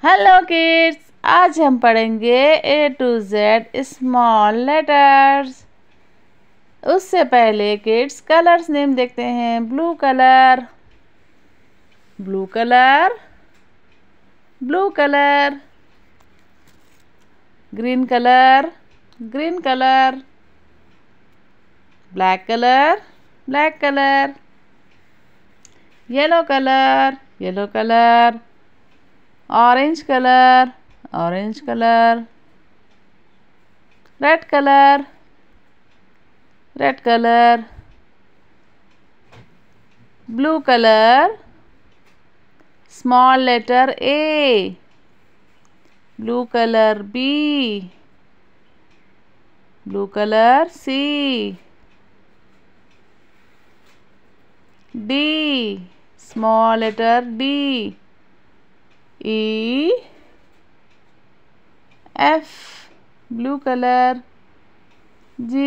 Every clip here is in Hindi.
हेलो किड्स, आज हम पढ़ेंगे A to Z small letters. उससे पहले किड्स कलर्स नेम देखते हैं। Blue colour, blue colour, blue colour. Green colour, green colour. Black colour, black colour. Yellow colour, yellow colour. Orange colour, orange colour. Red colour, red colour. Blue colour, small letter A। Blue colour B। Blue colour C। D, small letter D। E, F, blue colour. G,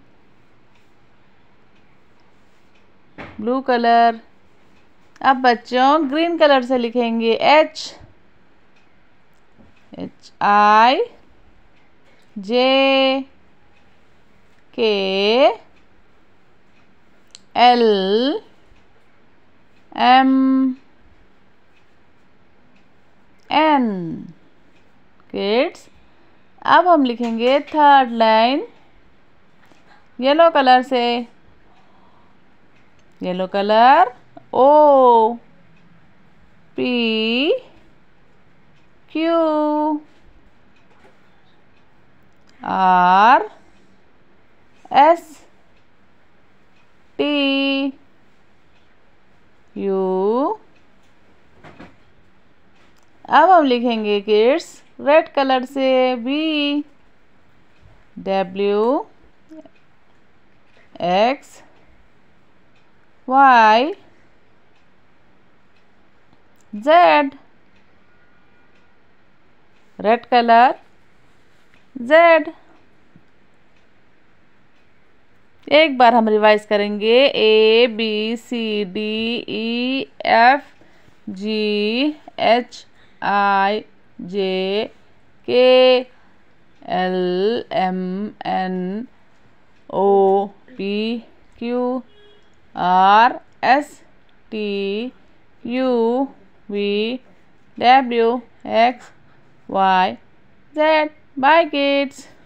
blue colour. अब बच्चों ग्रीन कलर से लिखेंगे H, I, J, K, L, M, N। Kids, अब हम लिखेंगे थर्ड लाइन येलो कलर से। Yellow colour O, P, Q, R, S, T, U। अब हम लिखेंगे किड्स रेड कलर से B, W, X, Y, Z। Red colour Z। एक बार हम रिवाइज करेंगे। A, B, C, D, E, F, G, H, I, J, K, L, M, N, O, P, Q, R, S, T, U, V, W, X, Y, Z। Bye kids.